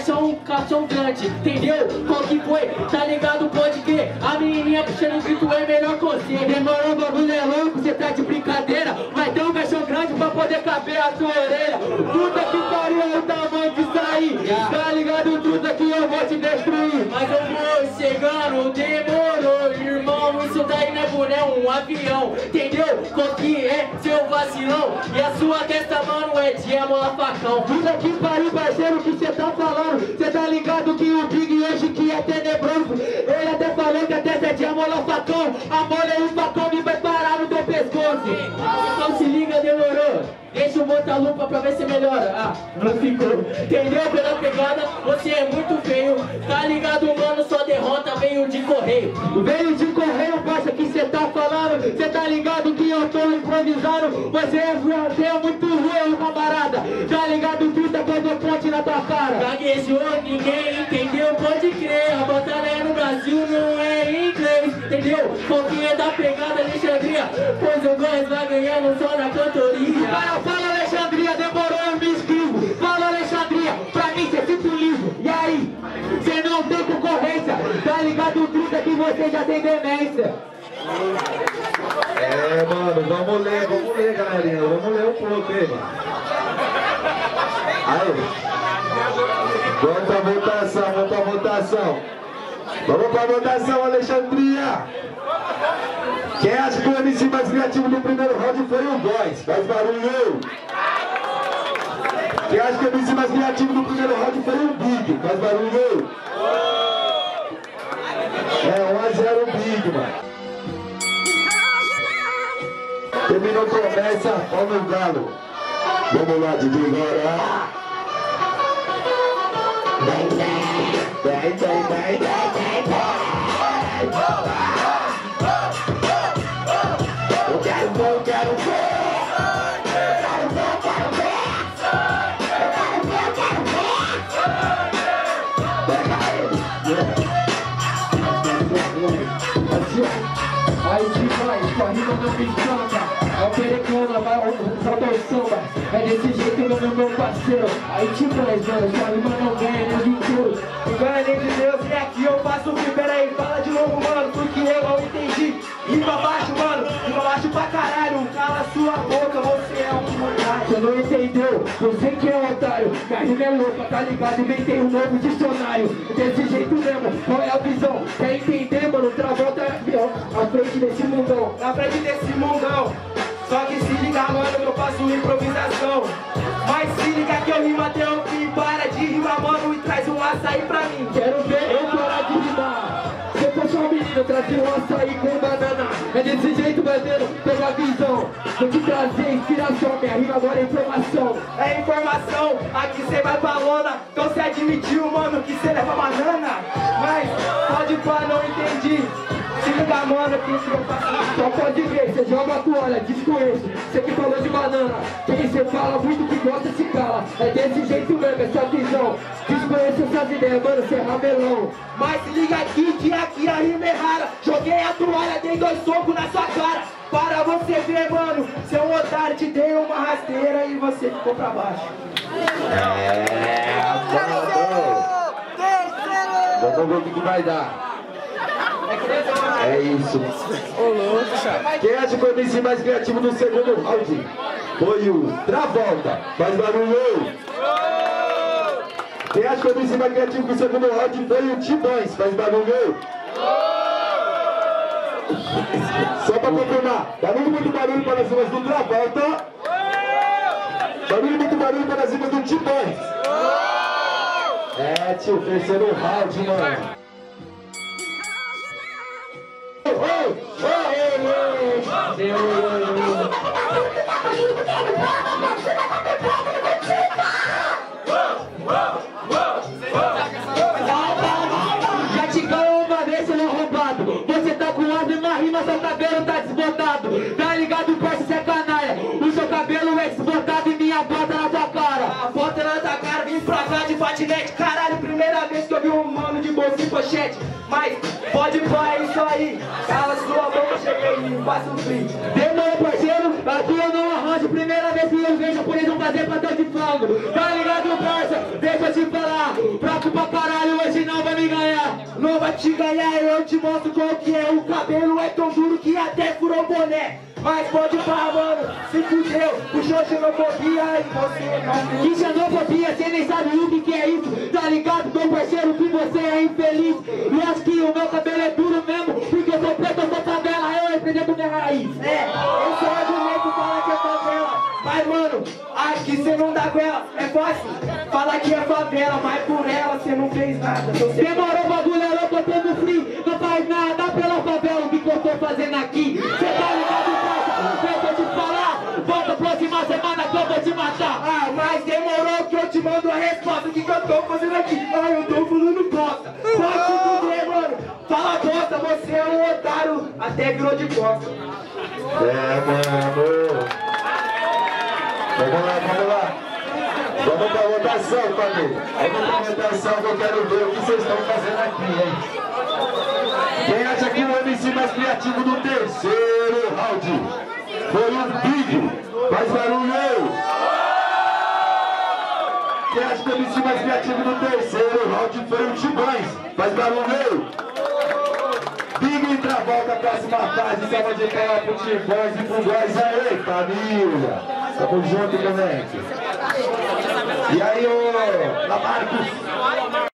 caixão grande, entendeu? Qual que foi? Tá ligado? Pode crer. A menininha puxando o grito é melhor que você. Demorou, o bagulho é louco, cê tá de brincadeira. Vai ter um caixão grande pra poder caber a sua orelha. Puta que pariu, é o tamanho disso aí. Tá ligado? Tudo que eu vou te destruir. Mas eu vou chegando, demorou, irmão. Isso daí não é boné, um avião, entendeu? Qual que é seu vacilão? E a sua testa, mano, é de amola facão. Puta que pariu, parceiro, que cê tá falando? Cê tá ligado que o Big hoje que é tenebroso. Ele até falou que a testa é de amola facão. A mola e o facão me vai parar no teu pescoço. Então se liga, demorou. Deixa eu botar a lupa pra ver se melhora. Ah, não ficou. Entendeu? Pela pegada, você é muito feio. Tá ligado, mano? Só derrota veio de correio. Veio de correio, parça, que cê tá falando. Cê tá ligado que eu tô improvisando. Você é muito ruim, camarada. Tá ligado, puta, que eu dou ponte na tua cara. Gaguejou, ninguém entendeu, pode crer. A batalha no Brasil não é inglês, entendeu? Pouquinho da pegada, Alexandria. Pois o Góis vai ganhando só na cantoria. Fala, Alexandria, demorou, eu me inscrevo. Fala, Alexandria, pra mim cê fica um livro. E aí? Cê não tem concorrência. Tá ligado, truta, que você já tem demência. É, mano, vamos ler, galerinha. Vamos ler um pouco aí, mano. Aí. Volta a votação. Vamos pra votação, Alexandria. Quem acha que o MC mais criativo do primeiro round foi o Góis? Faz barulho. Quem acha que o MC mais criativo do primeiro round foi o Big? Faz barulho. É 1-0 o Big, mano. Terminou promessa, olha o galo. Vamos lá, DJ, agora. Eu quero ver. Aí demais, sua rima não me encanta. É o perecana, vai solta o samba. É desse jeito, meu parceiro. Aí demais, mano, sua rima não ganha nem de Deus. Não ganha nem de Deus, e aqui eu faço o que? Peraí, fala de novo, mano, porque eu não entendi. Rima baixo, mano, rima baixo pra caralho. Cala sua boca, você é um otário. Você não entendeu, você que é um otário. Minha rima é louca, tá ligado? Inventei um novo dicionário. Desse jeito mesmo, qual é a visão? Quer entender, mano? Travolta à frente desse mundão. Na frente desse mundão. Só que se liga, mano, eu faço improvisação. Mas se liga que eu rimo até o fim. Para de rimar, mano, e traz um açaí pra mim. Quero ver eu parar de rimar. Se eu fosse um menino, trazia um açaí com banana. É desse jeito, bandeiro, pega a visão. Vou te trazer inspiração, minha rima agora é informação. É informação, aqui cê vai pra lona. Então cê admitiu, mano, que cê leva banana. Mas pode pá, não entendi. Se liga, mano, que isso eu faço. Só pode ver, cê joga a toalha, desconheço. Cê que falou de banana, quem cê fala muito que gosta se cala. É desse jeito mesmo, essa visão. Desconheço essas ideias, mano, cê é ramelão. Mas se liga aqui, que aqui a rima é rara. Joguei a toalha, dei 2 socos na sua cara. Para você ver, mano, cê é um otário, te dei uma rasteira e você ficou pra baixo. Vamos ver o que vai dar. É isso. Quem acha que foi o MC mais criativo no segundo round? Foi o Travolta. Faz barulho. Quem acha que foi o MC mais criativo no segundo round? Foi o T-Boys. Faz barulho. Só pra confirmar, muito barulho para as rimas do Travolta. Muito barulho para as rimas do T-Boys. É, tio, terceiro round, mano. Já te ganhou uma vez, você não roubado. Você tá com ordem na rima, seu cabelo tá desbotado. Tá ligado, parça, você é canalha. O seu cabelo é desbotado e minha bota na tua cara. A bota na tua cara, vim pra cá de patinete. Caralho, primeira vez que eu vi um mano de bolsa e pochete. Mas pode pá, é isso aí. Cala sua boca, cheguei e faço o fim. Demorou, parceiro, aqui eu não arranjo. hoje, primeira vez que eu vejo, por eles vão fazer pastel de frango. Tá ligado, parça? Deixa eu te falar. Fraco pra caralho, hoje não vai me ganhar. Não vai te ganhar, eu te mostro qual que é. O cabelo é tão duro que até furou boné. Mas pode parar, mano, se fudeu. Puxou xenofobia e você não. Que xenofobia, cê nem sabe o que é isso. Tá ligado, meu parceiro, que você é infeliz. E acho que o meu cabelo é duro mesmo, porque eu sou preto, eu sou favela, eu represento minha raiz. Esse é o argumento, fala que é favela. Mas mano, acho que cê não dá goela. É fácil, fala que é favela, mas por ela cê não fez nada. Demorou, bagulho é louco, eu tô no free. Não faz nada pela favela, o que eu tô fazendo aqui. Cê tá ligado? Deixa eu te falar, volta próxima semana que eu vou te matar. Ah, mas demorou que eu te mando a resposta. O que eu tô fazendo aqui? Ah, eu tô falando bosta. Pode se fuder, mano. Fala bosta, você é um otário. Até virou de bosta. Mano. Vamos lá, vamos lá. Vamos pra votação, família. Vamos pra votação que eu quero ver o que vocês estão fazendo aqui, hein? Quem acha que o MC mais criativo do terceiro round foi o Big? Faz barulho aí! Quem acha que o MC mais criativo do terceiro round foi o Tibães? Faz barulho aí! Big entra a volta, próxima fase, salva de palmas pro Tibães e pro Góis aí, família! Tamo junto, moleque! E aí, ô Lamarcos?